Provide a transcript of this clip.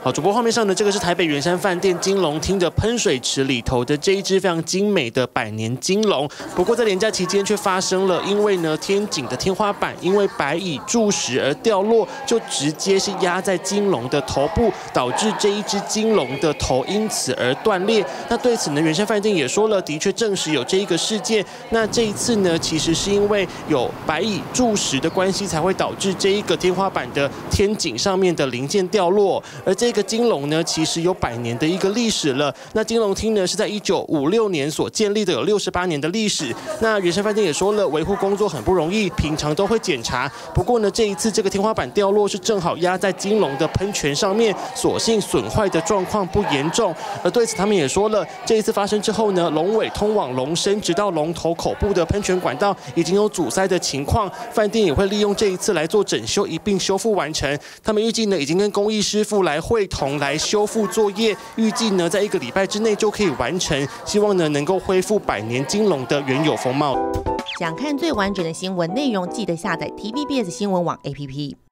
好，主播画面上呢，这个是台北圆山饭店金龙厅的喷水池里头的这一只非常精美的百年金龙。不过在连假期间却发生了，因为呢天井的天花板因为白蚁蛀食而掉落，就直接是压在金龙的头部，导致这一只金龙的头因此而断裂。那对此呢，圆山饭店也说了，的确证实有这一个事件。那这一次呢，其实是因为有白蚁蛀食的关系，才会导致这一个天花板的天井上面的零件掉落。而这个金龙呢，其实有100年的一个历史了。那金龙厅呢，是在1956年所建立的，有68年的历史。那圆山饭店也说了，维护工作很不容易，平常都会检查。不过呢，这一次这个天花板掉落是正好压在金龙的喷泉上面，所幸损坏的状况不严重。而对此他们也说了，这一次发生之后呢，龙尾通往龙身直到龙头口部的喷泉管道已经有阻塞的情况，饭店也会利用这一次来做整修，一并修复完成。他们预计呢，已经跟工艺师傅来会同来修复作业，预计呢在1个礼拜之内就可以完成，希望呢能够恢复百年金龙的原有风貌。 想看最完整的新闻内容，记得下载 TVBS 新闻网 APP。